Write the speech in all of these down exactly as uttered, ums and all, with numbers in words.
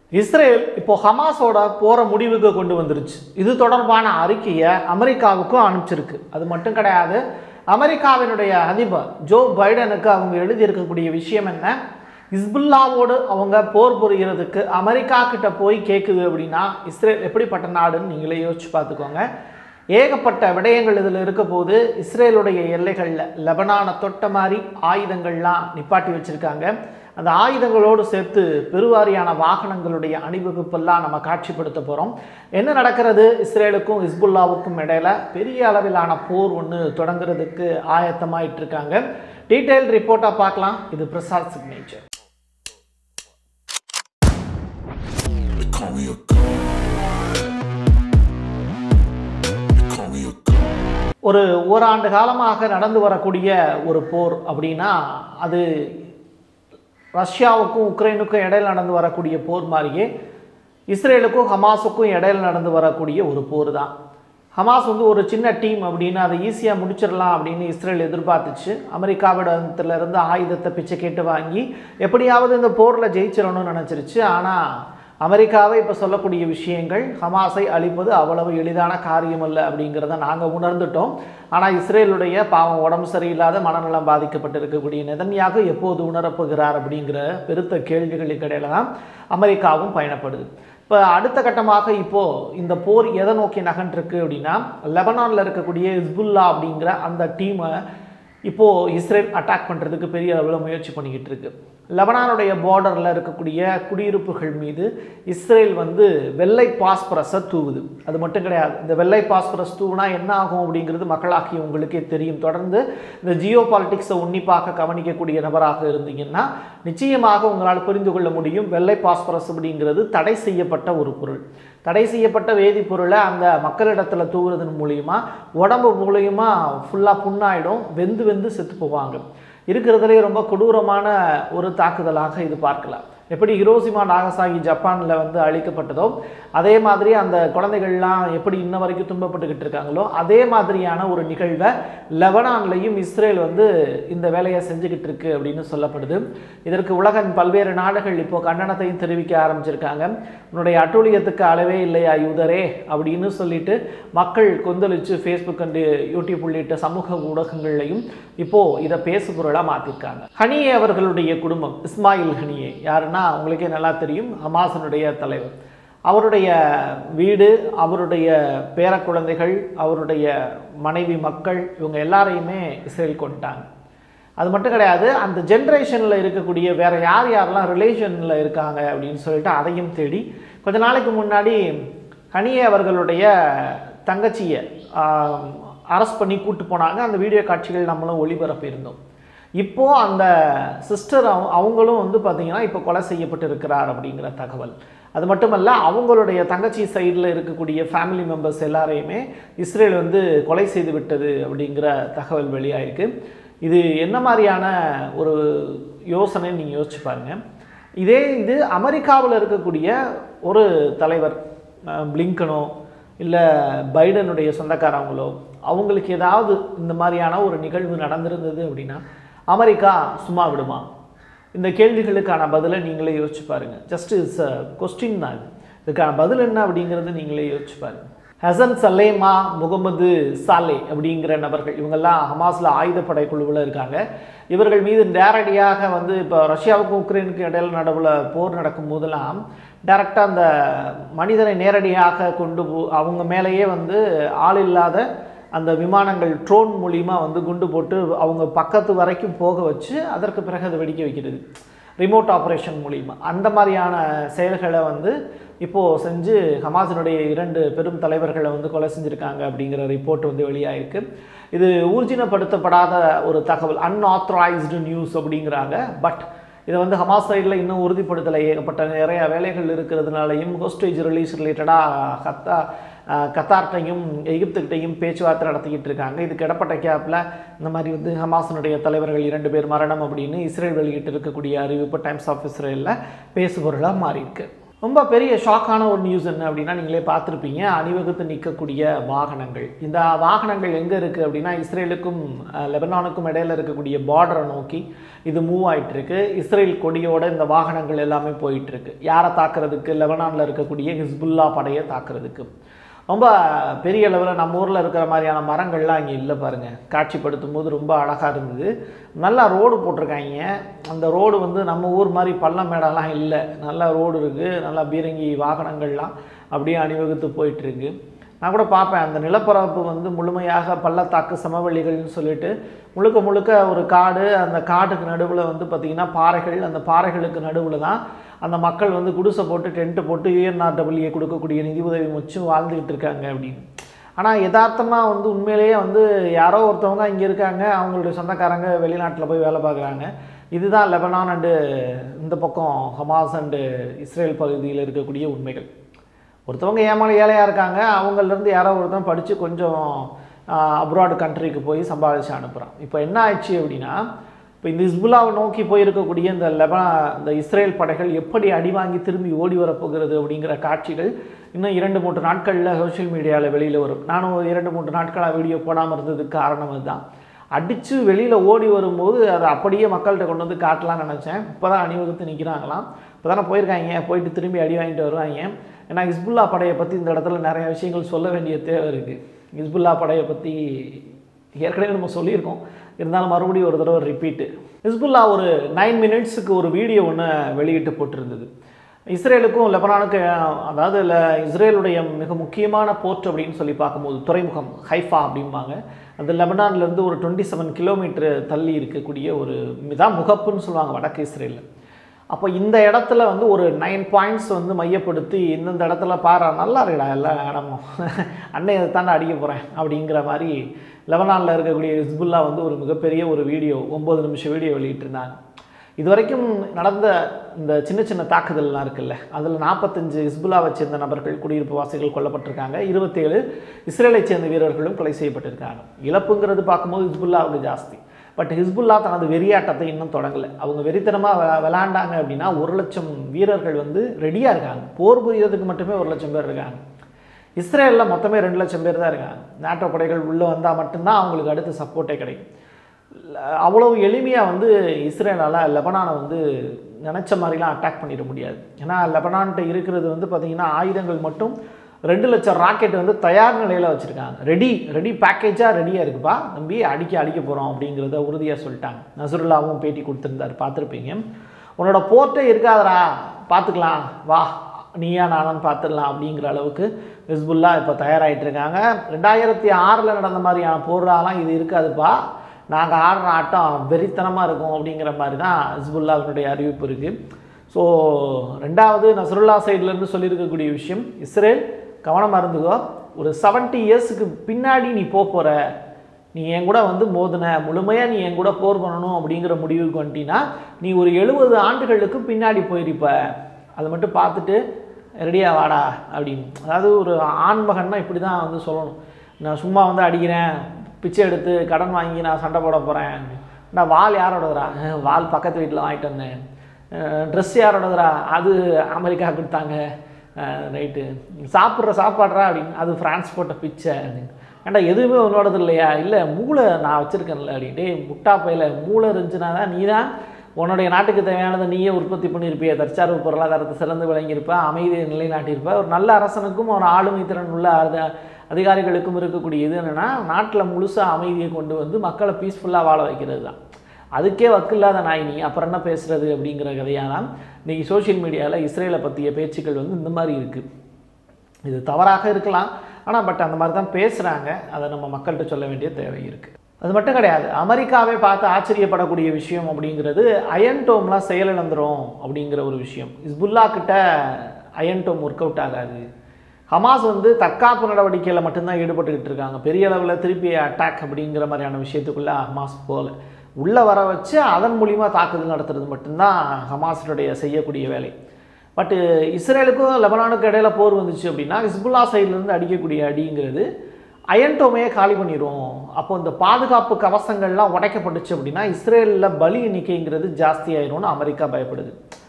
Israel இப்போ ஹமாஸோட போற முடிவுக்கு கொண்டு வந்துருச்சு. இது தொடர்பான அறிக்கையை அமெரிக்காவுக்கும் அனுப்பிச்சிருக்கு. அது மட்டும் கிடையாது, அமெரிக்காவினுடைய அதிபர் ஜோ பைடனுக்கு அவங்க எழுதியிருக்கக்கூடிய விஷயம் என்ன, ஹிஸ்புல்லாவோடு அவங்க போர் புரிகிறதுக்கு அமெரிக்கா கிட்ட போய் கேட்குது அப்படின்னா இஸ்ரேல் எப்படிப்பட்ட நாடுன்னு நீங்களே யோசிச்சு பார்த்துக்கோங்க. ஏகப்பட்ட விடயங்கள் இதில் இருக்க போது இஸ்ரேலுடைய எல்லைகளில் லெபனானை தொட்ட மாதிரி ஆயுதங்கள்லாம் நிப்பாட்டி வச்சுருக்காங்க. அந்த ஆயுதங்களோடு சேர்த்து பெருவாரியான வாகனங்களுடைய அணிவகுப்பெல்லாம் நம்ம காட்சிப்படுத்த போகிறோம். என்ன நடக்கிறது, இஸ்ரேலுக்கும் ஹிஸ்புல்லாவுக்கும் இடையில பெரிய அளவிலான போர் ஒன்று தொடங்குறதுக்கு ஆயத்தமாயிட்டு இருக்காங்க. டீட்டெயில் ரிப்போர்ட்டாக பார்க்கலாம். இது பிரசாத் சிக்னேச்சர். ஒரு ஓராண்டு காலமாக நடந்து வரக்கூடிய ஒரு போர் அப்படின்னா அது ரஷ்யாவுக்கும் உக்ரைனுக்கும் இடையில் நடந்து வரக்கூடிய போர் மாதிரியே இஸ்ரேலுக்கும் ஹமாஸுக்கும் இடையில் நடந்து வரக்கூடிய ஒரு போர் தான். ஹமாஸ் வந்து ஒரு சின்ன டீம் அப்படின்னு அதை ஈஸியாக முடிச்சிடலாம் அப்படின்னு இஸ்ரேல் எதிர்பார்த்துச்சு. அமெரிக்காவிடத்துலேருந்து ஆயுதத்தை பிச்சை கேட்டு வாங்கி எப்படியாவது இந்த போரில் ஜெயிச்சிடணும்னு நினச்சிருச்சு. ஆனால் அமெரிக்காவை இப்போ சொல்லக்கூடிய விஷயங்கள் ஹமாஸை அழிப்பது அவ்வளவு எளிதான காரியம் அல்ல அப்படிங்கிறத நாங்கள் உணர்ந்துட்டோம். ஆனால் இஸ்ரேலுடைய பாவம் உடம்பு சரியில்லாத மனநலம் பாதிக்கப்பட்டிருக்கக்கூடிய நெதன்யாகு எப்போது உணரப்போகிறார் அப்படிங்கிற பெருத்த கேள்விகளுக்கு இடையில தான் அமெரிக்காவும் பயணப்படுது. இப்போ அடுத்த கட்டமாக இப்போது இந்த போர் எதை நோக்கி நகன்றிருக்கு அப்படின்னா லெபனானில் இருக்கக்கூடிய ஹிஸ்புல்லா அப்படிங்கிற அந்த டீமை இப்போது இஸ்ரேல் அட்டாக் பண்ணுறதுக்கு பெரிய அளவில் முயற்சி பண்ணிக்கிட்டு இருக்கு. லெபனானுடைய பார்டரில் இருக்கக்கூடிய குடியிருப்புகள் மீது இஸ்ரேல் வந்து வெள்ளை பாஸ்பரஸை தூவுது. அது மட்டும் கிடையாது, இந்த வெள்ளை பாஸ்பரஸ் தூவுனா என்ன ஆகும் அப்படிங்கிறது மக்களாகி உங்களுக்கே தெரியும். தொடர்ந்து இந்த ஜியோ பாலிட்டிக்ஸை உன்னிப்பாக கவனிக்கக்கூடிய நபராக இருந்தீங்கன்னா நிச்சயமாக உங்களால் புரிந்து கொள்ள முடியும். வெள்ளை பாஸ்பரஸ் அப்படிங்கிறது தடை செய்யப்பட்ட ஒரு பொருள். தடை செய்யப்பட்ட வேதிப்பொருளை அந்த மக்களிடத்தில் தூவுறதன் மூலியமா உடம்பு மூலியமா ஃபுல்லாக புண்ணாயிடும், வெந்து வெந்து செத்து போவாங்க. இருக்கிறதுலே ரொம்ப கொடூரமான ஒரு தாக்குதலாக இது பார்க்கலாம். எப்படி ஹிரோஷிமா நாகசாகி ஜப்பானில் வந்து அழிக்கப்பட்டதோ அதே மாதிரி அந்த குழந்தைகள்லாம் எப்படி இன்ன வரைக்கும் துன்பப்பட்டுக்கிட்டு இருக்காங்களோ அதே மாதிரியான ஒரு நிகழ்வை லெபனான்லையும் இஸ்ரேல் வந்து இந்த வேலையை செஞ்சுக்கிட்டு இருக்கு அப்படின்னு சொல்லப்படுது. இதற்கு உலகின் பல்வேறு நாடுகள் இப்போ கண்டனத்தையும் தெரிவிக்க ஆரம்பிச்சிருக்காங்க. உன்னுடைய அட்டூழியத்துக்கு அளவே இல்லையா யூதரே அப்படின்னு சொல்லிட்டு மக்கள் கொந்தளிச்சு ஃபேஸ்புக் அண்டு யூடியூப் உள்ளிட்ட சமூக ஊடகங்கள்லையும் இப்போ இதை பேசு பொருளாக மாற்றிருக்காங்க. ஹனியே அவர்களுடைய குடும்பம், இஸ்மாயில் ஹனியே யாருன்னா உங்களுக்கே நல்லா தெரியும், ஹமாஸினுடைய தலைவர். அவருடைய வீடு, அவருடைய பேர குழந்தைகள், அவருடைய மனைவி மக்கள் இவங்க எல்லாரையுமே இஸ்ரேல் கொண்டுட்டாங்க. அது மட்டும் கிடையாது, அந்த ஜென்ரேஷனில் இருக்கக்கூடிய வேற யார் யாரெல்லாம் ரிலேஷனில் இருக்காங்க அப்படின்னு சொல்லிட்டு அதையும் தேடி கொஞ்ச நாளைக்கு முன்னாடி ஹனியே அவர்களுடைய தங்கச்சியை அரெஸ்ட் பண்ணி கூட்டு போனாங்க. அந்த வீடியோ காட்சிகள் நம்மளும் ஒளிபரப்பியிருந்தோம். இப்போது அந்த சிஸ்டர் அவங்களும் வந்து பார்த்திங்கன்னா இப்போ கொலை செய்யப்பட்டு இருக்கிறார் அப்படிங்கிற தகவல். அது மட்டுமல்ல, அவங்களுடைய தங்கச்சி சைடில் இருக்கக்கூடிய ஃபேமிலி மெம்பர்ஸ் எல்லாரையுமே இஸ்ரேல் வந்து கொலை செய்து விட்டது அப்படிங்கிற தகவல் வெளியாயிருக்கு. இது என்ன மாதிரியான ஒரு யோசனை நீங்கள் யோசிச்சு பாருங்கள். இதே இது அமெரிக்காவில் இருக்கக்கூடிய ஒரு தலைவர் பிளிங்கனோ இல்லை பைடனுடைய சொந்தக்காரவங்களோ அவங்களுக்கு ஏதாவது இந்த மாதிரியான ஒரு நிகழ்வு நடந்திருந்தது அப்படின்னா அமெரிக்கா சும்மா விடுமா? இந்த கேள்விகளுக்கான பதிலை நீங்களே யோசிச்சு பாருங்கள். ஜஸ்ட் இட்ஸ் அ கொஸ்டின் தான். இதுக்கான பதில் என்ன அப்படிங்கிறது நீங்களே யோசிச்சு பாருங்கள். ஹசன் சலேமா, முகமது சாலே அப்படிங்கிற நபர்கள் இவங்கெல்லாம் ஹமாஸில் ஆயுதப்படை குழுவில் இருக்காங்க. இவர்கள் மீது நேரடியாக வந்து இப்போ ரஷ்யாவுக்கும் உக்ரைனுக்கும் இடையில நடுவில் போர் நடக்கும் போதெல்லாம் டைரெக்டாக அந்த மனிதனை நேரடியாக கொண்டு போ அவங்க மேலேயே வந்து ஆள் இல்லாத அந்த விமானங்கள் ட்ரோன் மூலிமா வந்து குண்டு போட்டு அவங்க பக்கத்து வரைக்கும் போக வச்சு அதற்கு பிறகு அதை வெடிக்க வைக்கிறது ரிமோட் ஆப்ரேஷன் மூலிமா. அந்த மாதிரியான செயல்களை வந்து இப்போது செஞ்சு ஹமாஸினுடைய இரண்டு பெரும் தலைவர்களை வந்து கொலை செஞ்சுருக்காங்க அப்படிங்கிற ரிப்போர்ட் வந்து வெளியாயிருக்கு. இது ஊர்ஜினப்படுத்தப்படாத ஒரு தகவல், அன்ஆத்தரைஸ்டு நியூஸ் அப்படிங்கிறாங்க. பட் இதை வந்து ஹமாஸ் சைடில் இன்னும் உறுதிப்படுத்தலை. ஏகப்பட்ட நிறைய வேலைகள் இருக்கிறதுனாலையும் ஹோஸ்டேஜ் ரிலீஸ் ரிலேட்டடாக கத்தா கத்தார்ட்டையும் எகிப்துக்கிட்டையும் பேச்சுவார்த்தை நடத்திக்கிட்டு இருக்காங்க. இதுக்கு இடப்பட்ட கேப்பில் இந்த மாதிரி வந்து ஹமாஸினுடைய தலைவர்கள் இரண்டு பேர் மரணம் அப்படின்னு இஸ்ரேல் வெளியிட்டு இருக்கக்கூடிய அறிவிப்பு டைம்ஸ் ஆஃப் இஸ்ரேலில் பேசுபொருளாக மாறியிருக்கு. ரொம்ப பெரிய ஷாக்கான ஒரு நியூஸ் என்ன அப்படின்னா, நீங்களே பார்த்துருப்பீங்க, அணிவகுத்து நிற்கக்கூடிய வாகனங்கள். இந்த வாகனங்கள் எங்கே இருக்குது அப்படின்னா, இஸ்ரேலுக்கும் லெபனானுக்கும் இடையில் இருக்கக்கூடிய பார்டரை நோக்கி இது மூவ் ஆகிட்டுருக்கு. இஸ்ரேல் கொடியோட இந்த வாகனங்கள் எல்லாமே போயிட்டுருக்கு. யாரை தாக்குறதுக்கு? லெபனானில் இருக்கக்கூடிய ஹிஸ்புல்லா படையை தாக்குறதுக்கு. ரொம்ப பெரிய அளவில் நம்ம ஊரில் இருக்கிற மாதிரியான மரங்கள்லாம் இங்கே இல்லை பாருங்கள். காட்சிப்படுத்தும் போது ரொம்ப அழகாக இருந்தது. நல்லா ரோடு போட்டிருக்காங்க. அந்த ரோடு வந்து நம்ம ஊர் மாதிரி பள்ளம் மேடெல்லாம் இல்லை, நல்லா ரோடு இருக்குது. நல்லா பீரங்கி வாகனங்கள்லாம் அப்படியே அணிவகுத்து போயிட்டுருக்கு. நான் கூட பார்ப்பேன், அந்த நிலப்பரப்பு வந்து முழுமையாக பள்ளத்தாக்கு சமவெளிகள்னு சொல்லிட்டு முழுக்க முழுக்க ஒரு காடு. அந்த காட்டுக்கு நடுவில் வந்து பார்த்திங்கன்னா பாறைகள். அந்த பாறைகளுக்கு நடுவில் தான் அந்த மக்கள் வந்து குடிசை போட்டு டென்ட்டு போட்டு யூஎன்ஆர்டபிள்யூ கொடுக்கக்கூடிய நிதி உதவி முச்சும் வாழ்ந்துக்கிட்டு இருக்காங்க அப்படின்னு. ஆனால் யதார்த்தமாக வந்து உண்மையிலேயே வந்து யாரோ ஒருத்தவங்க இங்கே இருக்காங்க, அவங்களுடைய சொந்தக்காரங்க வெளிநாட்டில் போய் வேலை பார்க்குறாங்க. இதுதான் லெபனான் அண்டு இந்த பக்கம் ஹமாஸ் அண்டு இஸ்ரேல் பகுதியில் இருக்கக்கூடிய உண்மைகள். ஒருத்தவங்க ஏமாளி ஏழையாக இருக்காங்க, அவங்கள்லேருந்து யாரோ ஒருத்தவங்க படித்து கொஞ்சம் அப்ராட் கண்ட்ரிக்கு போய் சம்பாதிச்சு அனுப்புகிறான். இப்போ என்ன ஆயிடுச்சு அப்படின்னா, இப்போ இந்த ஹிஸ்புல்லாவை நோக்கி போயிருக்கக்கூடிய இந்த லெபனா இந்த இஸ்ரேல் படைகள் எப்படி அடி வாங்கி திரும்பி ஓடி வரப்போகிறது அப்படிங்கிற காட்சிகள் இன்னும் இரண்டு மூன்று நாட்களில் சோஷியல் மீடியாவில் வெளியில் வரும். நானும் ஒரு இரண்டு மூன்று நாட்களாக வீடியோ போடாமல் இருந்ததுக்கு காரணம் அதுதான். அடித்து வெளியில் ஓடி வரும்போது அதை அப்படியே மக்கள்கிட்ட கொண்டு வந்து காட்டலாம்னு நினச்சேன். இப்போ தான் அணிவகுத்து நிற்கிறாங்களாம். இப்போ தானே போயிருக்காங்க, போயிட்டு திரும்பி அடி வாங்கிட்டு வருவாங்க. ஏன்னா ஹிஸ்புல்லா படையை பற்றி இந்த இடத்துல நிறைய விஷயங்கள் சொல்ல வேண்டிய தேவை இருக்குது. ஹிஸ்புல்லா படையை பற்றி ஏற்கனவே நம்ம சொல்லியிருக்கோம், இருந்தாலும் மறுபடியும் ஒரு தடவை ரிப்பீட்டு. ஹிஸ்புல்லா ஒரு நைன் மினிட்ஸுக்கு ஒரு வீடியோ ஒன்று வெளியிட்டு போட்டிருந்தது. இஸ்ரேலுக்கும் லெபனானுக்கு, அதாவது இஸ்ரேலுடைய மிக முக்கியமான போர்ட் அப்படின்னு சொல்லி பார்க்கும்போது துறைமுகம் ஹைஃபா அப்படிம்பாங்க. அது லெபனான்லேருந்து ஒரு டுவெண்ட்டி செவன் கிலோமீட்டர் தள்ளி இருக்கக்கூடிய ஒரு இதான் முகப்புன்னு சொல்லுவாங்க வடக்கு இஸ்ரேலில். அப்போ இந்த இடத்துல வந்து ஒரு நைன் பாயிண்ட்ஸ் வந்து மையப்படுத்தி இந்தந்த இடத்துல பாரு நல்லா இருக்குடா எல்லா இடமும், அன்னை இதை தாண்டா அடிக்க போகிறேன் அப்படிங்கிற மாதிரி லெபனானில் இருக்கக்கூடிய ஹிஸ்புல்லா வந்து ஒரு மிகப்பெரிய ஒரு வீடியோ, ஒம்பது நிமிஷம் வீடியோ வெளியிட்டிருந்தாங்க. இது வரைக்கும் நடந்த இந்த சின்ன சின்ன தாக்குதல்லாம் இருக்குல்ல, அதில் நாற்பத்தஞ்சு ஹிஸ்புல்லாவை சேர்ந்த நபர்கள், குடியிருப்பு வாசிகள் கொல்லப்பட்டிருக்காங்க. இருபத்தேழு இஸ்ரேலை சேர்ந்த வீரர்களும் கொலை செய்யப்பட்டிருக்காங்க. இழப்புங்கிறது பார்க்கும்போது ஹிஸ்புல்லாவுக்கு ஜாஸ்தி. பட் ஹிஸ்புல்லா தனது வெறியாட்டத்தை இன்னும் தொடங்கலை. அவங்க வெறித்தனமாக விளாண்டாங்க அப்படின்னா ஒரு லட்சம் வீரர்கள் வந்து ரெடியாக இருக்காங்க. போர் புரியறதுக்கு மட்டுமே ஒரு லட்சம் பேர் இருக்காங்க. இஸ்ரேலில் மொத்தமே ரெண்டு லட்சம் பேர் தான் இருக்காங்க. நாட்டோ படைகள் உள்ளே வந்தால் மட்டும்தான் அவங்களுக்கு அடுத்து சப்போர்ட்டே கிடைக்கும். அவ்வளவு எளிமையாக வந்து இஸ்ரேலால் லெபனானை வந்து நினச்ச மாதிரிலாம் அட்டாக் பண்ணிட முடியாது. ஏன்னா லெபனான்கிட்ட இருக்கிறது வந்து பார்த்திங்கன்னா ஆயுதங்கள் மட்டும் ரெண்டு லட்சம் ராக்கெட் வந்து தயார் நிலையில் வச்சுருக்காங்க. ரெடி ரெடி பேக்கேஜாக ரெடியாக இருக்குப்பா நம்பி அடிக்க அடிக்க போகிறோம் அப்படிங்கிறத உறுதியாக சொல்லிட்டாங்க. நசுருல்லாவும் பேட்டி கொடுத்துருந்தார், பார்த்துருப்பீங்க. உன்னோட போர்ட்டே இருக்காதரா, பார்த்துக்கலாம் வா, நீயா நானும் பார்த்துடலாம் அப்படிங்கிற அளவுக்கு ஹிஸ்புல்லா இப்போ தயாராகிட்டு இருக்காங்க. ரெண்டாயிரத்தி ஆறில் நடந்த மாதிரியான போராலாம் இது இருக்காதுப்பா, நாங்கள் ஆடுற ஆட்டம் வெறித்தனமாக இருக்கும் அப்படிங்கிற மாதிரி தான் ஹிஸ்புல்லாவினுடைய அறிவிப்பு இருக்குது. ஸோ ரெண்டாவது நசருல்லா சைட்லேருந்து சொல்லியிருக்கக்கூடிய விஷயம், இஸ்ரேல் கவனமாக இருந்துக்கோ, ஒரு செவன்ட்டி இயர்ஸுக்கு பின்னாடி நீ போக போகிற, நீ என் கூட வந்து மோதின முழுமையாக நீ என் கூட போர் பண்ணணும் அப்படிங்கிற முடிவுக்கு வந்துட்டீங்கன்னா நீ ஒரு எழுபது ஆண்டுகளுக்கு பின்னாடி போயிருப்ப, அதை மட்டும் பார்த்துட்டு ரெடியாக வாடா அப்படின்னு. அதாவது ஒரு ஆண்மகன்னா இப்படி தான் வந்து சொல்லணும். நான் சும்மா வந்து அடிக்கிறேன், பிச்சை எடுத்து கடன் வாங்கி நான் சண்டை போட போகிறேன், நான் வால் யாரோடதுரா, வால் பக்கத்து வீட்டில் வாங்கிட்டு வந்தேன், ட்ரெஸ் யாரோடதுரா, அது அமெரிக்கா கொடுத்தாங்க, ரைட்டு சாப்பிட்ற சாப்பாடுறா அப்படின்னு, அது ஃப்ரான்ஸ் போட்ட பிச்சை அப்படின்னு. ஏன்டா எதுவுமே உன்னோடது இல்லையா, இல்லை மூளை நான் வச்சுருக்கேன்ல அப்படின்னு. டே முட்டா பையில மூளை இருந்துச்சுன்னா தான் நீ தான் உன்னுடைய நாட்டுக்கு தேவையானதை நீயே உற்பத்தி பண்ணியிருப்பிய, தற்சார்பு பொருளாதாரத்தை சிறந்து விளங்கியிருப்ப, அமைதியை நிலைநாட்டியிருப்ப. ஒரு நல்ல அரசனுக்கும் ஒரு ஆளுமை திறன் உள்ள அதிகாரிகளுக்கும் இருக்கக்கூடிய இது என்னென்னா, நாட்டில் முழுசாக அமைதியை கொண்டு வந்து மக்களை பீஸ்ஃபுல்லாக வாழ வைக்கிறது தான். அதுக்கே வக்கில்லாத நாய் நீ அப்புறம் என்ன பேசுகிறது அப்படிங்கிற கதையாக தான் இன்றைக்கி சோஷியல் மீடியாவில் இஸ்ரேலை பற்றிய பேச்சுக்கள் வந்து இந்த மாதிரி இருக்குது. இது தவறாக இருக்கலாம், ஆனால் பட் அந்த மாதிரி தான் பேசுகிறாங்க. அதை நம்ம மக்கள்கிட்ட சொல்ல வேண்டிய தேவை இருக்குது. அது மட்டும் கிடையாது, அமெரிக்காவே பார்த்து ஆச்சரியப்படக்கூடிய விஷயம் அப்படிங்கிறது அயன் டோம்லாம் செயலிழந்துரும் அப்படிங்கிற ஒரு விஷயம். ஹிஸ்புல்லா கிட்ட அயன் டோம் ஒர்க் அவுட் ஆகாது. ஹமாஸ் வந்து தற்காப்பு நடவடிக்கையில் மட்டும்தான் ஈடுபட்டுக்கிட்டு இருக்காங்க. பெரிய அளவில் திருப்பி அட்டாக் அப்படிங்கிற மாதிரியான விஷயத்துக்குள்ளே ஹமாஸ் போகல. உள்ளே வர வச்சு அதன் மூலிமா தாக்குதல் நடத்துறது மட்டும்தான் ஹமாஸுடைய செய்யக்கூடிய வேலை. பட்டு இஸ்ரேலுக்கும் லெபனானுக்கும் இடையில போர் வந்துச்சு அப்படின்னா ஹிஸ்புல்லா சைட்லேருந்து அடிக்கக்கூடிய அடிங்கிறது அயன்டோமையே காலி பண்ணிடும். அப்போ இந்த பாதுகாப்பு கவசங்கள்லாம் உடைக்கப்பட்டுச்சு அப்படின்னா இஸ்ரேலில் பலி எண்ணிக்கைங்கிறது ஜாஸ்தி ஆயிரும்னு அமெரிக்கா பயப்படுது.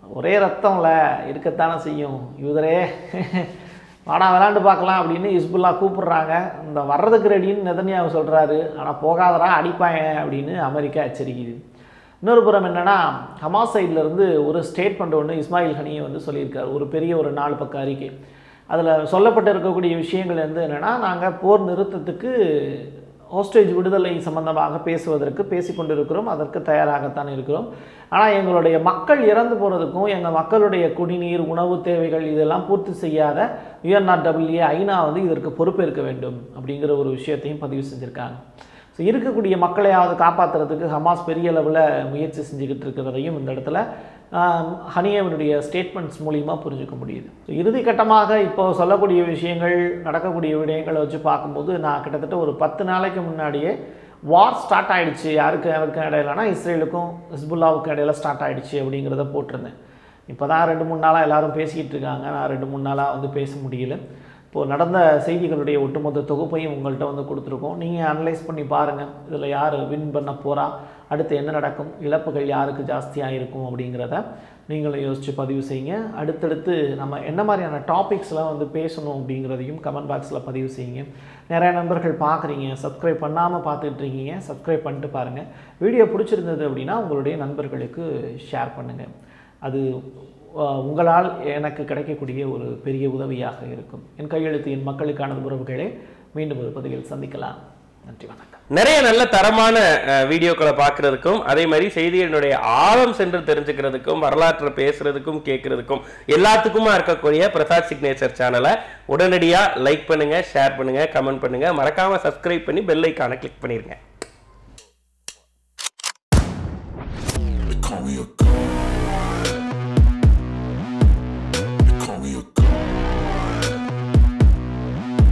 ஒரே ரத்தம்ல இருக்கத்தானே செய்யும். யூதரே வாடா விளாண்டு பார்க்கலாம் அப்படின்னு ஹிஸ்புல்லா கூப்பிடுறாங்க. இந்த வர்றதுக்கு ரெடின்னு நெதன்யாஹு சொல்கிறாரு. ஆனால் போகாதரா அடிப்பாங்க அப்படின்னு அமெரிக்கா எச்சரிக்குது. இன்னொரு புறம் என்னென்னா, ஹமாஸ் சைட்லேருந்து ஒரு ஸ்டேட்மெண்ட் ஒன்று இஸ்மாயில் ஹனியை வந்து சொல்லியிருக்காரு. ஒரு பெரிய ஒரு நாலு பக்க அறிக்கை. அதில் சொல்லப்பட்டு இருக்கக்கூடிய விஷயங்கள் வந்து என்னென்னா, நாங்கள் போர் நிறுத்தத்துக்கு ஹோஸ்டேஜ் விடுதலை சம்பந்தமாக பேசுவதற்கு பேசி கொண்டிருக்கிறோம், அதற்கு தயாராகத்தான் இருக்கிறோம். ஆனால் எங்களுடைய மக்கள் இறந்து போகிறதுக்கும் எங்கள் மக்களுடைய குடிநீர் உணவு தேவைகள் இதெல்லாம் பூர்த்தி செய்யாத யுஎன்ஆர்டபிள்யூஏ ஐநா வந்து இதற்கு பொறுப்பேற்க வேண்டும் அப்படிங்கிற ஒரு விஷயத்தையும் பதிவு செஞ்சுருக்காங்க. ஸோ இருக்கக்கூடிய மக்களையாவது காப்பாற்றுறதுக்கு ஹமாஸ் பெரிய அளவில் முயற்சி செஞ்சுக்கிட்டு இருக்கிறதையும் இந்த இடத்துல ஹனியவனுடைய ஸ்டேட்மெண்ட்ஸ் மூலிமா புரிஞ்சுக்க முடியுது. ஸோ இறுதி கட்டமாக இப்போ சொல்லக்கூடிய விஷயங்கள் நடக்கக்கூடிய விடயங்களை வச்சு பார்க்கும்போது நான் கிட்டத்தட்ட ஒரு பத்து நாளைக்கு முன்னாடியே வார் ஸ்டார்ட் ஆகிடுச்சு, யாருக்கு யாருக்கும் இடையிலனா இஸ்ரேலுக்கும் ஹிஸ்புல்லாவுக்கும் இடையில ஸ்டார்ட் ஆகிடுச்சு அப்படிங்கிறத போட்டிருந்தேன். இப்போ தான் ரெண்டு மூணு நாளாக எல்லோரும் பேசிக்கிட்டு இருக்காங்க. நான் ரெண்டு மூணு நாளாக வந்து பேச முடியல. இப்போது நடந்த செய்திகளுடைய ஒட்டுமொத்த தொகுப்பையும் உங்கள்கிட்ட வந்து கொடுத்துருக்கோம். நீங்கள் அனலைஸ் பண்ணி பாருங்கள், இதில் யார் வின் பண்ண போகிறா, அடுத்து என்ன நடக்கும், இழப்புகள் யாருக்கு ஜாஸ்தியாக இருக்கும் அப்படிங்கிறத நீங்களும் யோசித்து பதிவு செய்யுங்க. அடுத்தடுத்து நம்ம என்ன மாதிரியான டாபிக்ஸ்லாம் வந்து பேசணும் அப்படிங்கிறதையும் கமெண்ட் பாக்ஸில் பதிவு செய்யுங்க. நிறைய நண்பர்கள் பார்க்குறீங்க, சப்ஸ்கிரைப் பண்ணாமல் பார்த்துட்டு இருக்கீங்க, சப்ஸ்கிரைப் பண்ணிட்டு பாருங்கள். வீடியோ பிடிச்சிருந்தது அப்படின்னா உங்களுடைய நண்பர்களுக்கு ஷேர் பண்ணுங்கள். அது உங்களால் எனக்கு கிடைக்கக்கூடிய ஒரு பெரிய உதவியாக இருக்கும். என் கையெழுத்து என் மக்களுக்கான உறவுகளே, மீண்டும் ஒரு பதிவில் சந்திக்கலாம். நன்றி, வணக்கம். நிறைய நல்ல தரமான வீடியோக்களை பார்க்கறதுக்கும் அதே மாதிரி செய்திகளினுடைய ஆழம் சென்று தெரிஞ்சுக்கிறதுக்கும் வரலாற்றை பேசுறதுக்கும் கேட்கறதுக்கும் எல்லாத்துக்குமா இருக்கக்கூடிய பிரசாத் சிக்னேச்சர் சேனலை உடனடியாக லைக் பண்ணுங்க, ஷேர் பண்ணுங்க, கமெண்ட் பண்ணுங்க, மறக்காம சப்ஸ்கிரைப் பண்ணி பெல் ஐக்கானை கிளிக் பண்ணிருங்க.